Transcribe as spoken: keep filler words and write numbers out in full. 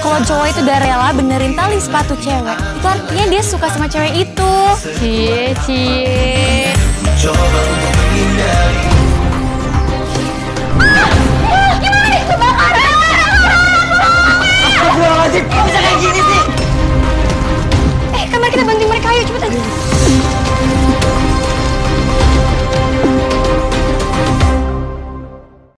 Kalau cowok itu udah rela benerin tali sepatu cewek, itu artinya dia suka sama cewek itu. Cie, cie. Coba untuk menghindari. Ah! Ah! Gimana nih? Kebakaran! Astagfirullahaladzim, kok bisa kayak gini sih? Eh, kamar kita bantuin mereka, ayo cepet.